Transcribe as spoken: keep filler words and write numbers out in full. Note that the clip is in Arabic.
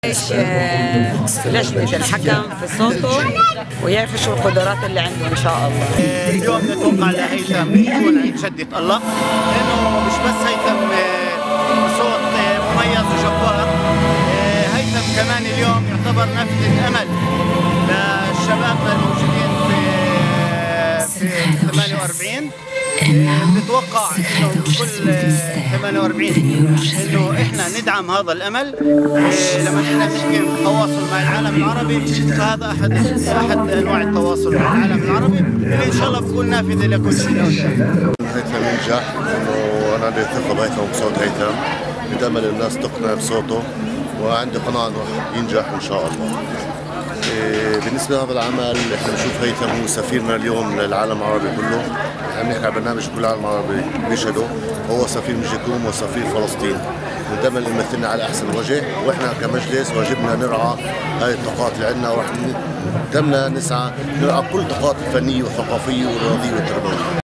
ايش لجنة الحكم في صوته ويعرف شو القدرات اللي عنده ان شاء الله. اليوم نتوقع لهيثم يكون عند شدة الله، لانه مش بس هيثم صوت مميز وجبار، هيثم كمان اليوم يعتبر نافذة امل للشباب الموجودين في في ثمانية وأربعين. بنتوقع انه كل ثمانية وأربعين انه احنا ندعم هذا الامل. لما احنا نحكي التواصل مع العالم العربي، فهذا احد احد انواع التواصل مع العالم العربي اللي ان شاء الله بتكون نافذه لكل شيء. هيثم ينجح، وانا عندي ثقه بهيثم وبصوت هيثم، بتامل الناس تقنع بصوته، وعندي قناعه انه ينجح ان شاء الله. بالنسبه لهذا العمل احنا بنشوف هيثم هو سفيرنا اليوم للعالم العربي كله. احنا بنحكي على برنامج كل العالم العربي بيشهده، هو سفير مجيكوم وسفير فلسطين، بنتمنى يمثلنا على احسن وجه، واحنا كمجلس واجبنا نرعى هاي الطاقات اللي عندنا، ورح نتمنى نسعى نرعى كل الطاقات الفنيه والثقافيه والرياضيه والتربويه.